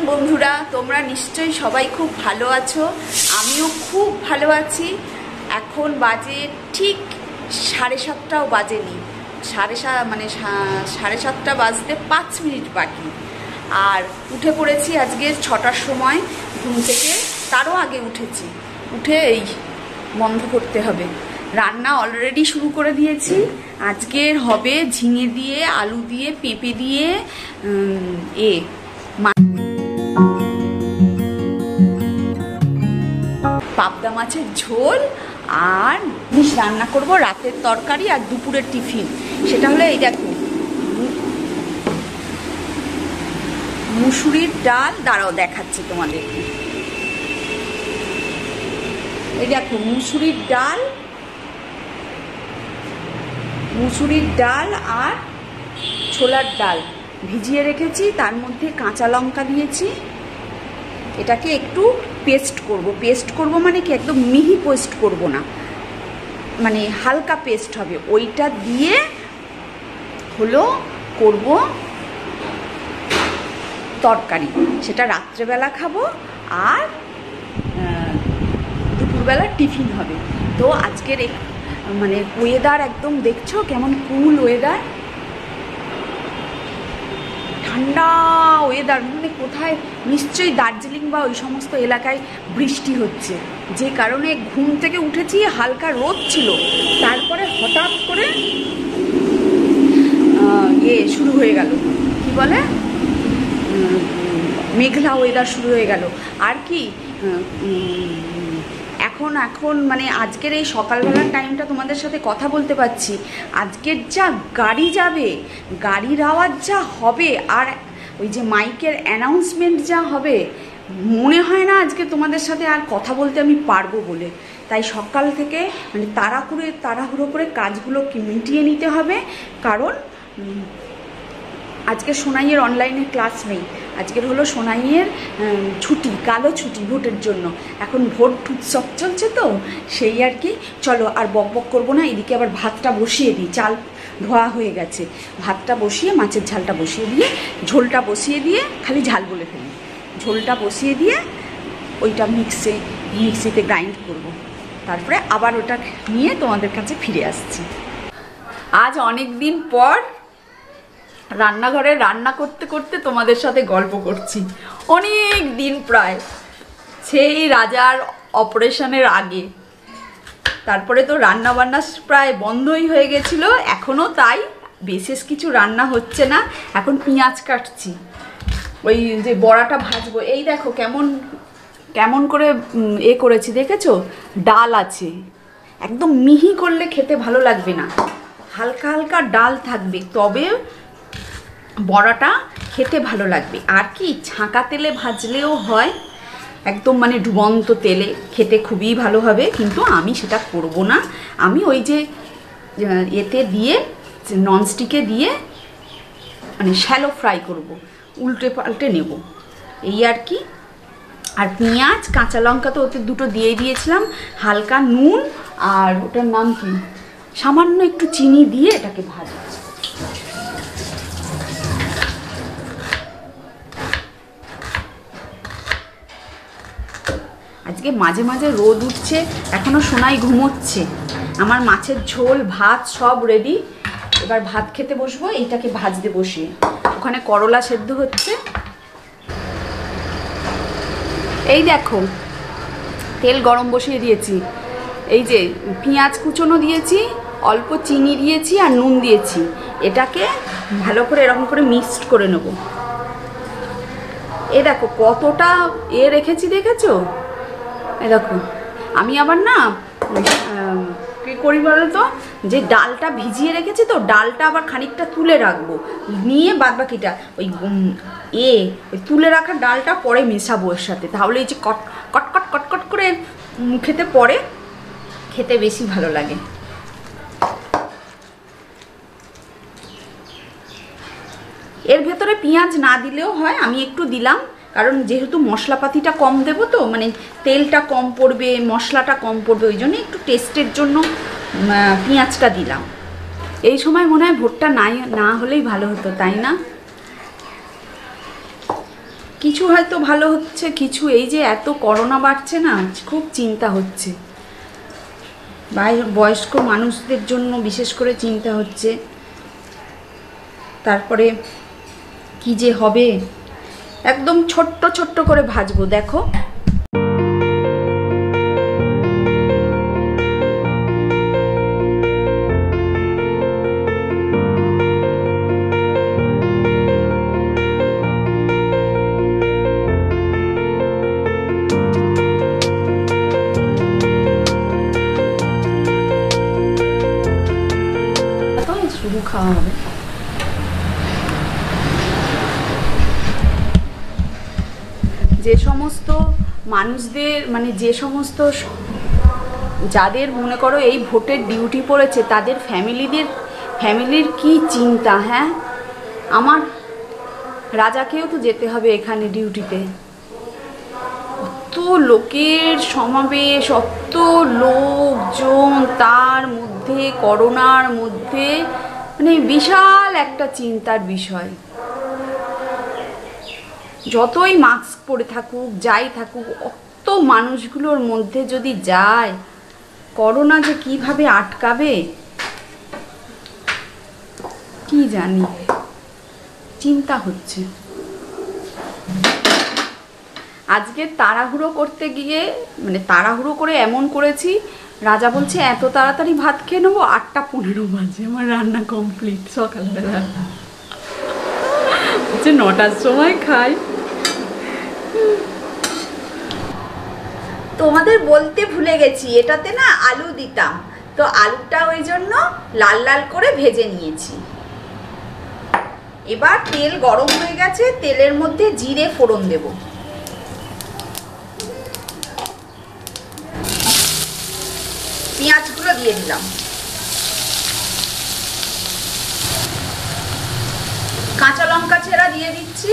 বন্ধুরা, তোমরা নিশ্চয়ই সবাই খুব ভালো আছো। আমিও খুব ভালো আছি। এখন বাজে ঠিক 7:30টাও বাজেনি, 7:30 বাজতে 5 মিনিট বাকি। আর উঠে পড়েছি আজকে 6টার সময় ঘুম থেকে, তারও আগে উঠেছি। উঠে এই বন্ধ করতে হবে। রান্না অলরেডি শুরু করে দিয়েছি। আজকের হবে ঝিঙে দিয়ে, আলু দিয়ে, পেঁপে দিয়ে পাবদা মাছের ঝোল আর রান্না করব রাতের তরকারি আর দুপুরের টিফিন। সেটা হলো এই দেখো, মুসুরির ডাল। দাঁড়াও দেখাচ্ছি তোমাদেরকে। এই দেখো মুসুরির ডাল আর ছোলার ডাল ভিজিয়ে রেখেছি। তার মধ্যে কাঁচা লঙ্কা দিয়েছি। এটাকে একটু পেস্ট করব মানে কি একদম মিহি পেস্ট করব না, মানে হালকা পেস্ট হবে। ওইটা দিয়ে হলো করব তরকারি। সেটা রাত্রেবেলা খাবো আর দুপুরবেলা টিফিন হবে। তো আজকের মানে ওয়েদার একদম দেখছো কেমন কুল ওয়েদার, ঠান্ডা ওয়েদার। মানে কোথায় নিশ্চয়ই দার্জিলিং বা ওই সমস্ত এলাকায় বৃষ্টি হচ্ছে, যে কারণে ঘুম থেকে উঠেছি হালকা রোদ ছিল, তারপরে হঠাৎ করে শুরু হয়ে গেল, কি বলে, মেঘলা ওয়েদার শুরু হয়ে গেল। আর কি এখন মানে আজকের এই সকালবেলার টাইমটা তোমাদের সাথে কথা বলতে পারছি। আজকের যা গাড়ি যাবে, গাড়ির আওয়াজ যা হবে, আর ওই যে মাইকের অ্যানাউন্সমেন্ট যা হবে, মনে হয় না আজকে তোমাদের সাথে আর কথা বলতে আমি পারবো বলে। তাই সকাল থেকে মানে তাড়াহুড়ো করে কাজগুলো মিটিয়ে নিতে হবে। কারণ আজকে সোনাইয়ের অনলাইনে ক্লাস নেই। আজকের হলো সোনাইয়ের ছুটি, কালো ছুটি ভোটের জন্য। এখন ভোট উৎসব চলছে তো সেই আর কি। চলো আর বক করবো না, এদিকে আবার ভাতটা বসিয়ে দিই। চাল ধোয়া হয়ে গেছে, ভাতটা বসিয়ে মাছের ঝালটা বসিয়ে দিয়ে, ঝোলটা বসিয়ে দিয়ে, খালি ঝাল বলে ফেলি, ঝোলটা বসিয়ে দিয়ে ওইটা মিক্সিতে গ্রাইন্ড করব। তারপরে আবার ওটা নিয়ে তোমাদের কাছে ফিরে আসছি। আজ অনেক দিন পর রান্নাঘরে রান্না করতে করতে তোমাদের সাথে গল্প করছি। অনেক দিন, প্রায় সেই রাজার অপারেশনের আগে। তারপরে তো রান্না বান্না প্রায় বন্ধই হয়ে গেছিল, এখনও তাই। বিশেষ কিছু রান্না হচ্ছে না। এখন পেঁয়াজ কাটছি, ওই যে বড়াটা ভাজবো। এই দেখো কেমন করে করেছি দেখেছো? ডাল আছে, একদম মিহি করলে খেতে ভালো লাগবে না, হালকা হালকা ডাল থাকবে, তবে বড়াটা খেতে ভালো লাগবে। আর কি ছাঁকা তেলে ভাজলেও হয়, একদম মানে ডুবন্ত তেলে খেতে খুবই ভালো হবে। কিন্তু আমি সেটা করব না। আমি ওই যে এতে দিয়ে, ননস্টিকে দিয়ে মানে শ্যালো ফ্রাই করব, উল্টে পাল্টে নেব, এই আর কি। আর পেঁয়াজ কাঁচা লঙ্কা তো ওতে দুটো দিয়ে দিয়েছিলাম, হালকা নুন আর ওটার নাম কি, সামান্য একটু চিনি দিয়ে এটাকে ভাজা। আজকে মাঝে মাঝে রোদ উঠছে, এখনও সোনাই ঘুমোচ্ছে। আমার মাছের ঝোল ভাত সব রেডি। এবার ভাত খেতে বসবো, এইটাকে ভাজতে বসিয়ে। ওখানে করলা সেদ্ধ হচ্ছে। এই দেখো তেল গরম বসিয়ে দিয়েছি। এই যে পেঁয়াজ কুচনো দিয়েছি, অল্প চিনি দিয়েছি আর নুন দিয়েছি। এটাকে ভালো করে এরকম করে মিক্সড করে নেব। এ দেখো কতটা রেখেছি, দেখেছো? এই দেখো, আমি আবার না কী করি বলো তো, যে ডালটা ভিজিয়ে রেখেছি তো ডালটা আবার খানিকটা তুলে রাখবো, নিয়ে বাদবাকিটা ওই তুলে রাখা ডালটা পরে মেশাবো এর সাথে। তাহলে এই যে কটকট করে খেতে পরে খেতে বেশি ভালো লাগে। এর ভেতরে পেঁয়াজ না দিলেও হয়, আমি একটু দিলাম, কারণ যেহেতু মশলাপাতিটা কম দেবো তো, মানে তেলটা কম পড়বে, মশলাটা কম পড়বে, ওই জন্য একটু টেস্টের জন্য পেঁয়াজটা দিলাম। এই সময় মনে হয় ভোটটা না হলেই ভালো হতো, তাই না? কিছু হয়তো ভালো হচ্ছে, কিছু এই যে এত করোনা বাড়ছে না, খুব চিন্তা হচ্ছে। বয়স্ক মানুষদের জন্য বিশেষ করে চিন্তা হচ্ছে। তারপরে কি যে হবে। একদম ছোট্ট ছোট্ট করে ভাজবো, দেখো। শুধু খাওয়া হবে। যে সমস্ত মানুষদের মানে যে সমস্ত যাদের মনে করো এই ভোটের ডিউটি পড়েছে, তাদের ফ্যামিলির কি চিন্তা। হ্যাঁ, আমার রাজাকেও তো যেতে হবে এখানে ডিউটিতে। অত লোকের সমাবেশ, অত লোকজন, তার মধ্যে করোনার মধ্যে মানে বিশাল একটা চিন্তার বিষয়। যতই মাস্ক পরে থাকুক, যাই থাকুক, অত মানুষগুলোর মধ্যে যদি যায়, করোনা যে কিভাবে আটকাবে কি জানি, চিন্তা হচ্ছে। আজকে তাড়াহুড়ো করতে গিয়ে মানে তাড়াহুড়ো করে এমন করেছি, রাজা বলছে এত তাড়াতাড়ি ভাত খেয়ে নেবো, 8টা 15 বাজে আমার রান্না কমপ্লিট সকালবেলা। হচ্ছে 9টার সময় খাই। তোমাদের বলতে ভুলে গেছি, এটাতে না আলু দিতাম, তো আলুটা ওই জন্য লাল লাল করে ভেজে নিয়েছি। এবার তেল গরম হয়ে গেছে, তেলের মধ্যে জিরে ফোড়ন দেব। পেঁয়াজগুলো দিয়ে দিলাম, কাঁচা লঙ্কা ছেঁড়া দিয়ে দিচ্ছি,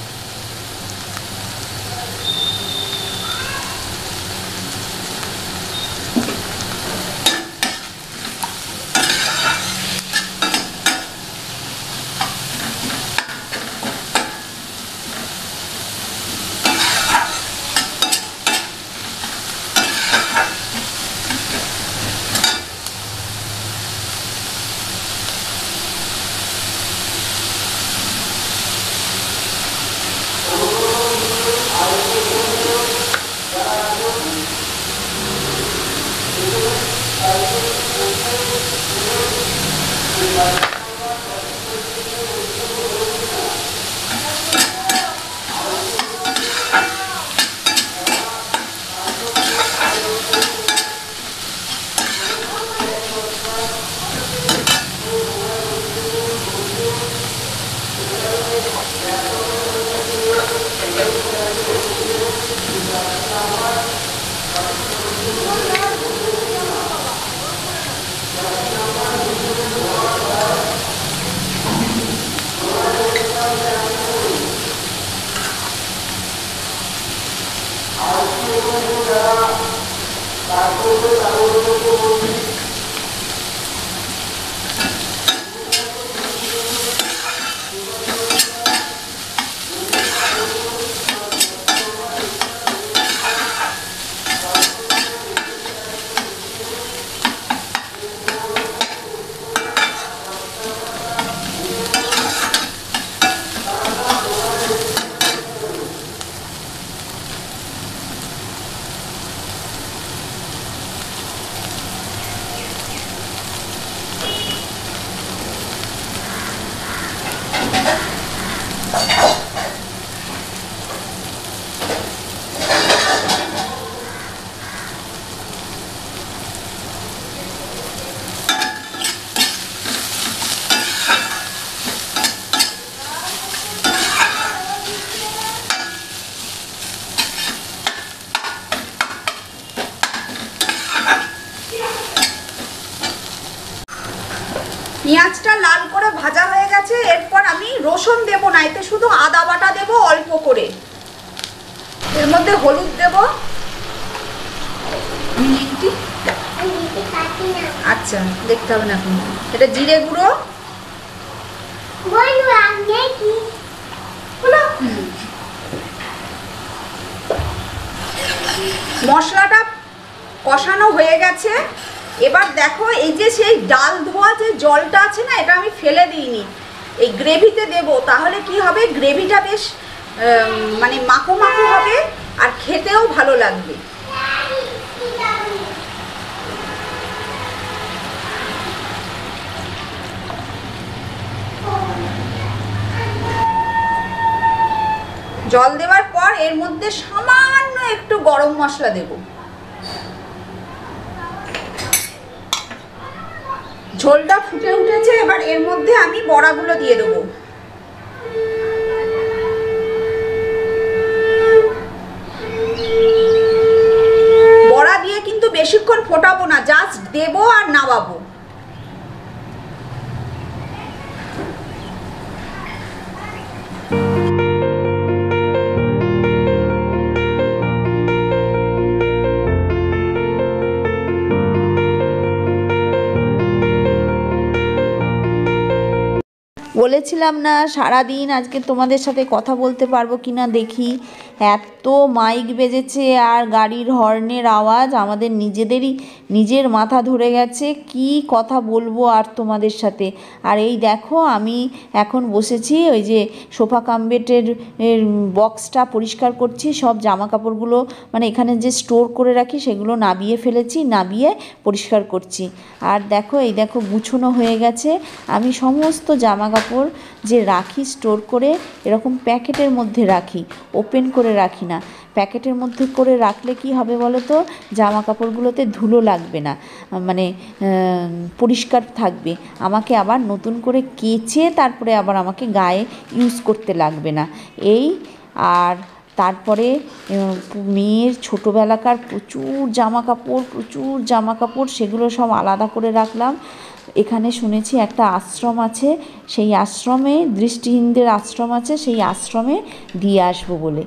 পেঁয়াজটা লাল করে ভাজা হয়ে গেছে। এরপর আমি রসুন দেব না, এতে শুধু আদা বাটা দেব অল্প করে। এর মধ্যে হলুদ দেব, আচ্ছা দেখতে হবে না এখন। এটা জিরে গুঁড়ো, মশলাটা কষানো হয়ে গেছে। এবার দেখো এই যে সেই ডাল ধোয়া যে জলটা আছে না, এটা আমি ফেলে দিইনি, এই গ্রেভিতে দেব। তাহলে কি হবে, গ্রেভিটা বেশ মানে মাখো মাখো হবে আর খেতেও ভালো লাগবে। জল দেওয়ার পর এর মধ্যে সামান্য একটু গরম মশলা দেব। ঝোলটা ফুটে উঠেছে, এবার এর মধ্যে আমি বড়াগুলো দিয়ে দেবো। বড়া দিয়ে কিন্তু বেশিক্ষণ ফোটাবো না, জাস্ট দেবো আর নামাবো। বলেছিলাম না সারাদিন আজকে তোমাদের সাথে কথা বলতে পারবো কি না দেখি। এত মাইক বেজেছে আর গাড়ির হর্নের আওয়াজ, আমাদের নিজের মাথা ধরে গেছে। কি কথা বলবো আর তোমাদের সাথে। আর এই দেখো আমি এখন বসেছি ওই যে সোফা কামবেটের বক্সটা পরিষ্কার করছি। সব জামা কাপড়গুলো মানে এখানে যে স্টোর করে রাখি সেগুলো নাবিয়ে ফেলেছি, নাবিয়ে পরিষ্কার করছি। আর দেখো এই দেখো গুছানো হয়ে গেছে। আমি সমস্ত জামা কাপড় যে রাখি স্টোর করে এরকম প্যাকেটের মধ্যে রাখি, ওপেন করে রাখি না। প্যাকেটের মধ্যে করে রাখলে কি হবে বলো তো, জামা কাপড়গুলোতে ধুলো লাগবে না, মানে পরিষ্কার থাকবে। আমাকে আবার নতুন করে কেচে তারপরে আবার আমাকে গায়ে ইউজ করতে লাগবে না। এই আর তারপরে মেয়ের ছোটোবেলাকার প্রচুর জামা কাপড় সেগুলো সব আলাদা করে রাখলাম। এখানে শুনেছি একটা আশ্রম আছে, সেই আশ্রমে দৃষ্টিহীনদের আশ্রম আছে, সেই আশ্রমে দিয়ে আসবো বলে।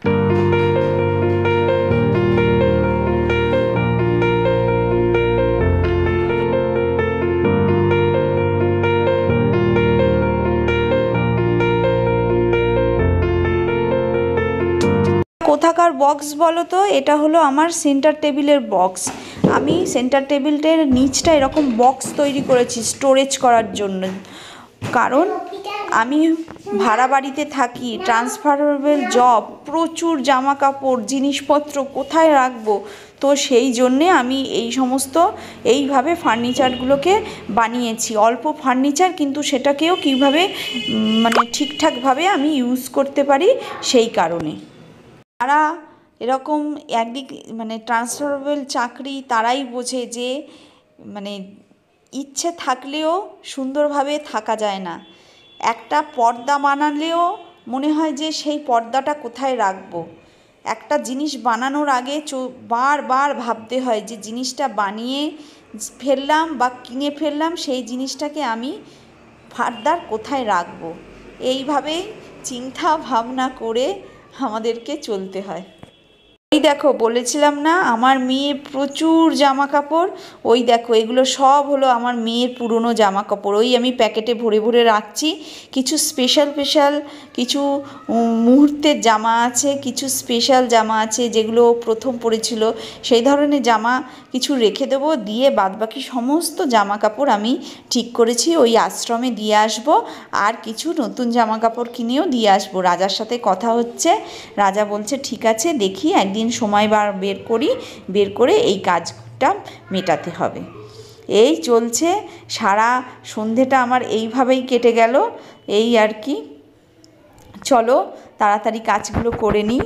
কোথাকার বক্স বলো তো? এটা হলো আমার সেন্টার টেবিলের বক্স। আমি সেন্টার টেবিলটার নিচটা এরকম বক্স তৈরি করেছি স্টোরেজ করার জন্য। কারণ আমি ভাড়া বাড়িতে থাকি, ট্রান্সফারেবল জব, প্রচুর জামা কাপড় জিনিসপত্র কোথায় রাখবো? তো সেই জন্যে আমি এই সমস্ত এইভাবে ফার্নিচারগুলোকে বানিয়েছি। অল্প ফার্নিচার কিন্তু সেটাকেও কীভাবে মানে ঠিকঠাকভাবে আমি ইউজ করতে পারি সেই কারণে। তারা এরকম একদিক মানে ট্রান্সফারেবল চাকরি তারাই বোঝে যে মানে ইচ্ছে থাকলেও সুন্দরভাবে থাকা যায় না। একটা পর্দা বানালেও মনে হয় যে সেই পর্দাটা কোথায় রাখবো। একটা জিনিস বানানোর আগে বারবার ভাবতে হয় যে জিনিসটা বানিয়ে ফেললাম বা কিনে ফেললাম, সেই জিনিসটাকে আমি ফার্দার কোথায় রাখবো। এইভাবেই চিন্তা ভাবনা করে আমাদেরকে চলতে হয়। এই দেখো বলেছিলাম না আমার মেয়ে প্রচুর জামা কাপড়, ওই দেখো এগুলো সব হলো আমার মেয়ের পুরনো জামা কাপড়। ওই আমি প্যাকেটে ভরে ভরে রাখছি। কিছু স্পেশাল কিছু মুহূর্তের জামা আছে, কিছু স্পেশাল জামা আছে যেগুলো প্রথম পরেছিল, সেই ধরনের জামা কিছু রেখে দেবো। দিয়ে বাদবাকি সমস্ত জামা কাপড় আমি ঠিক করেছি ওই আশ্রমে দিয়ে আসব। আর কিছু নতুন জামা কাপড় কিনেও দিয়ে আসবো। রাজার সাথে কথা হচ্ছে, রাজা বলছে ঠিক আছে দেখি একদিন সময় বের করে এই কাজটা মেটাতে হবে। এই চলছে, সারা সন্ধেটা আমার এইভাবেই কেটে গেল। এই আর কি, চলো তাড়াতাড়ি কাজগুলো করে নিই।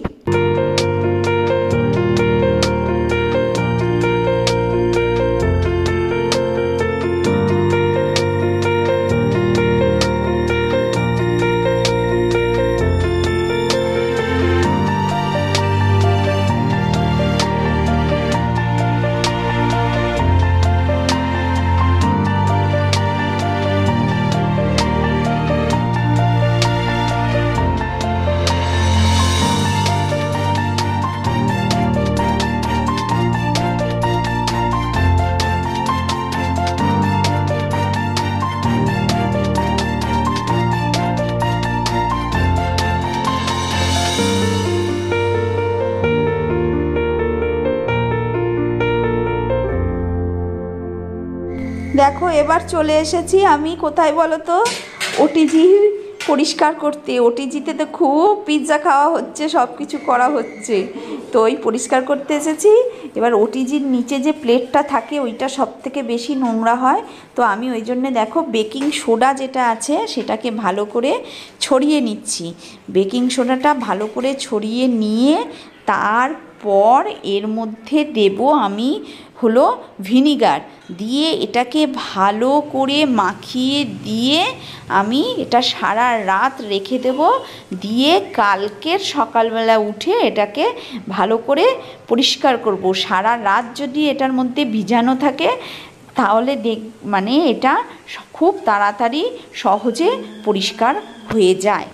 দেখো এবার চলে এসেছি আমি কোথায় বলো তো, ওটিজি পরিষ্কার করতে। ওটিজিতে তো খুব পিৎজা খাওয়া হচ্ছে, সব কিছু করা হচ্ছে, তো ওই পরিষ্কার করতে এসেছি। এবার ওটিজির নিচে যে প্লেটটা থাকে ওইটা সব থেকে বেশি নোংরা হয়, তো আমি ওই জন্যে দেখো বেকিং সোডা যেটা আছে সেটাকে ভালো করে ছড়িয়ে নিচ্ছি। বেকিং সোডাটা ভালো করে ছড়িয়ে নিয়ে তারপর এর মধ্যে দেব আমি হলো ভিনিগার, দিয়ে এটাকে ভালো করে মাখিয়ে দিয়ে আমি এটা সারা রাত রেখে দেব। দিয়ে কালকের সকালবেলা উঠে এটাকে ভালো করে পরিষ্কার করব। সারা রাত যদি এটার মধ্যে ভিজানো থাকে তাহলে মানে এটা খুব তাড়াতাড়ি সহজে পরিষ্কার হয়ে যায়।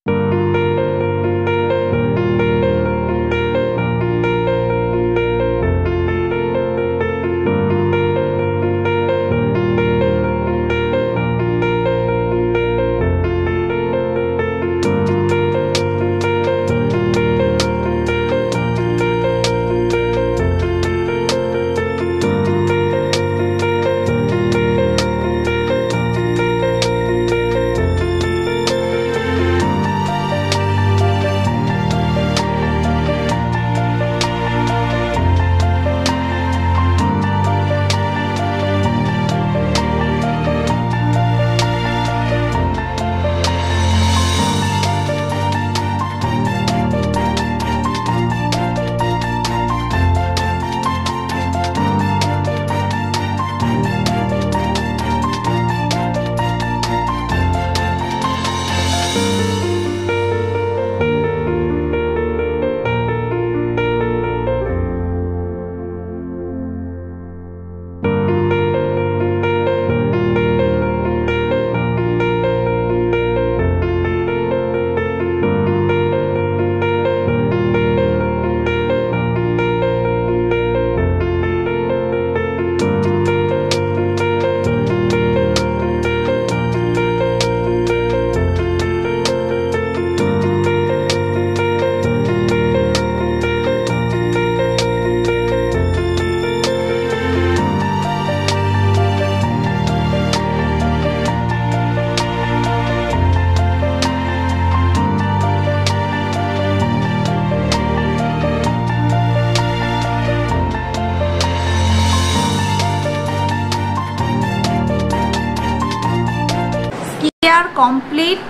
কমপ্লিট।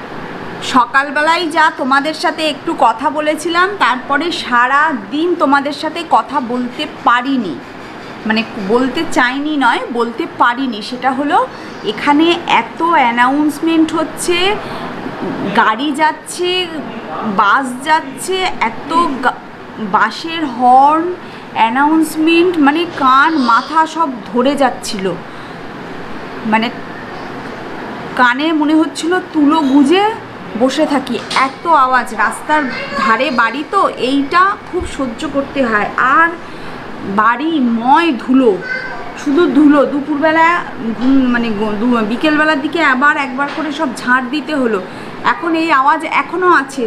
সকালবেলায় যা তোমাদের সাথে একটু কথা বলেছিলাম, তারপরে সারা দিন তোমাদের সাথে কথা বলতে পারিনি, মানে বলতে চাইনি নয়, বলতে পারিনি। সেটা হলো এখানে এত অ্যানাউন্সমেন্ট হচ্ছে, গাড়ি যাচ্ছে, বাস যাচ্ছে, এত বাসের হর্ন, অ্যানাউন্সমেন্ট, মানে কান মাথা সব ধরে যাচ্ছিল। মানে কানে মনে হচ্ছিল তুলো গুজে বসে থাকি, এত আওয়াজ। রাস্তার ধারে বাড়ি তো, এইটা খুব সহ্য করতে হয়। আর বাড়ি ময় ধুলো, শুধু ধুলো। দুপুরবেলা মানে বিকেলবেলার দিকে আবার একবার করে সব ঝাড় দিতে হলো। এখন এই আওয়াজ এখনও আছে।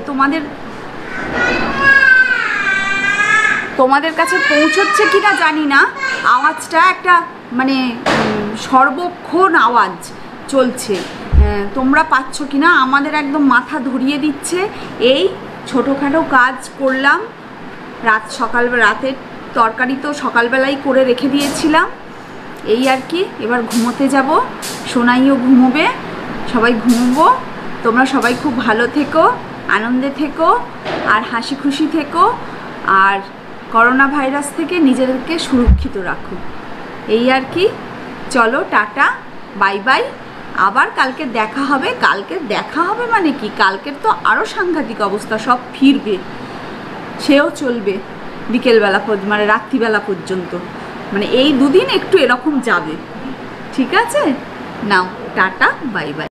তোমাদের কাছে পৌঁছচ্ছে কিনা জানি না, আওয়াজটা একটা মানে সর্বক্ষণ আওয়াজ চলছে। তোমরা পাচ্ছ কিনা, আমাদের একদম মাথা ধরিয়ে দিচ্ছে। এই ছোটোখাটো কাজ করলাম, রাতের তরকারি তো সকালবেলায় করে রেখে দিয়েছিলাম, এই আর কি। এবার ঘুমোতে যাব, সোনাইও ঘুমোবে, সবাই ঘুমোবো। তোমরা সবাই খুব ভালো থেকো, আনন্দে থেকো, আর হাসি খুশি থেকো, আর করোনা ভাইরাস থেকে নিজেদেরকে সুরক্ষিত রাখো, এই আর কি। চলো টাটা, বাই বাই। আবার কালকে দেখা হবে। কালকে দেখা হবে মানে কি, কালকের তো আরও সাংঘাতিক অবস্থা, সব ফিরবে, সেও চলবে বিকেলবেলা মানে রাত্রিবেলা পর্যন্ত। মানে এই দুদিন একটু এরকম যাবে, ঠিক আছে? নাও টাটা, বাই বাই।